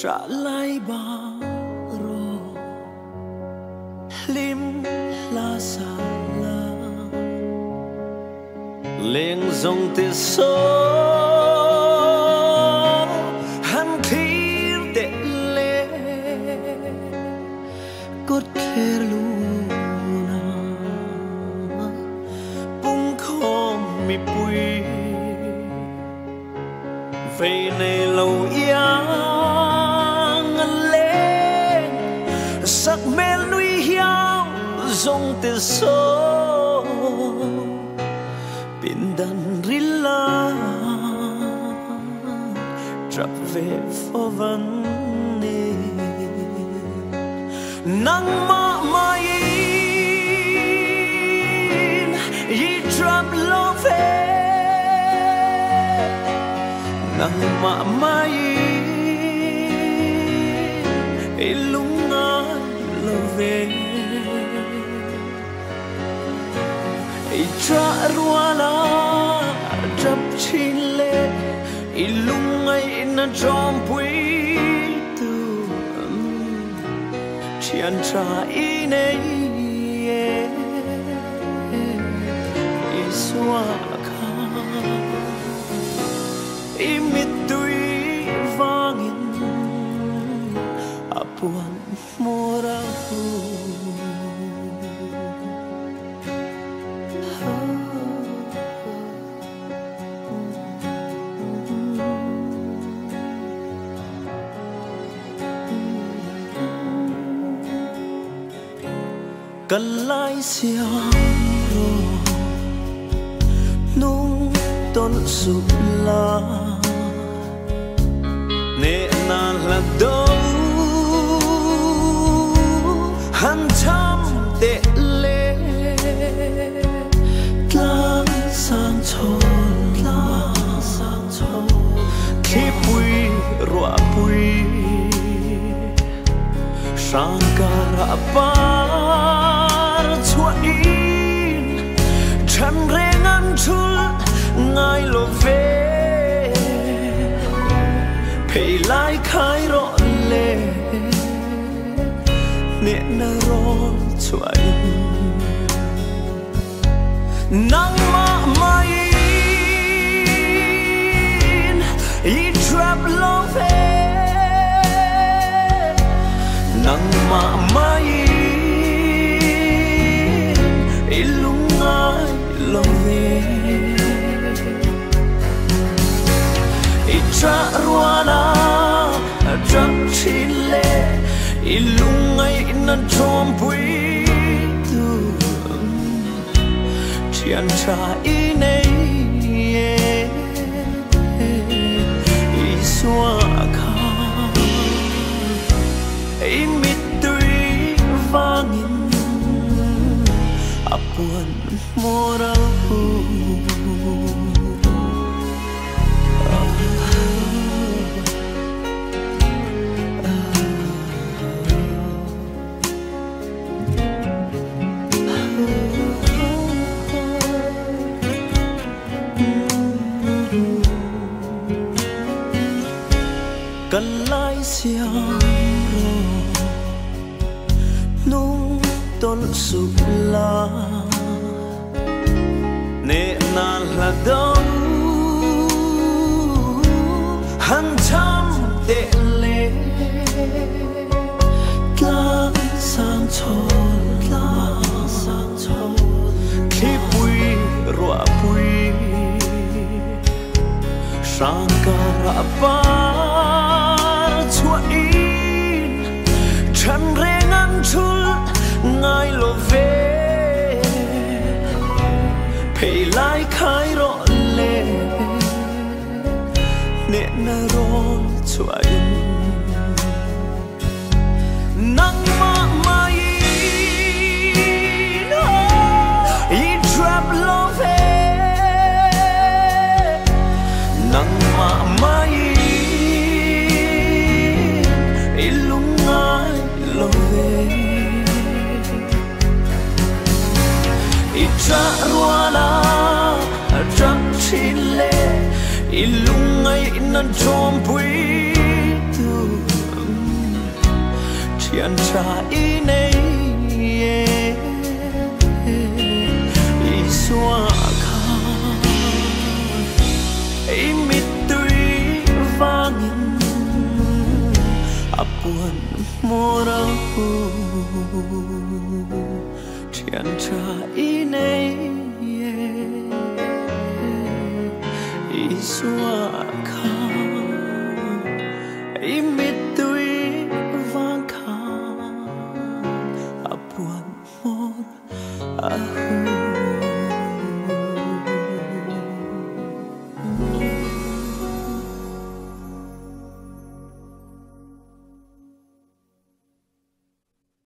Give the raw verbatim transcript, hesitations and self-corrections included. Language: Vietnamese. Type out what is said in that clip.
trả lại ba rồi lim la sa la lên dòng tê số hắn thir để lê cốt khe luna bung không mi bùi về này lâu yang lên sắc mê nuôi hiao dòng tê số bin đàn rila trap về phô vấn nê nắng mơ mai y trap lo về nắng mơ mai y lung ai lo về y tra ruala trap chin le y lung ai na jom pui tu chian tra y nei y xóa kha y mit tui vangin apuan mora hu cần lại xiao rồi nung tôn sụp la nè na là đâu hắn chăm tệ lệ lang sang chôn lang sang chôn khi bụi rụa bụi sang cả ra ba chua in chân rèn ăn chul ngay lo về pay lại khai rõ lệ nè na rõ chua in nắng mơ mai y trap lo về nắng mơ mai ilung ai lo ve itra ruana trap chin le ilung ai na jom pui tu chian cha i nei i xóa kha i mit tui vangin apuan moral hu cần lại xiao rồi nung tôn sụp la nè na là đâu hắn chăm tệ lệ lang sang chôn lang sang chôn khi bụi rụa bụi sang cả ra ba chua in chân rèn ăn chul ngay lo về pay lại khai rõ lệ nè na rõ chua in nắng mơ mai y trap lo về nắng mơ mai y lung ai lo về y tra ruala trap chin le ilung ai na jom pui tu thiện trả ý này ý xóa khá ý mít tuy vangin apuan mora thiện trả ý này ý xóa khá ý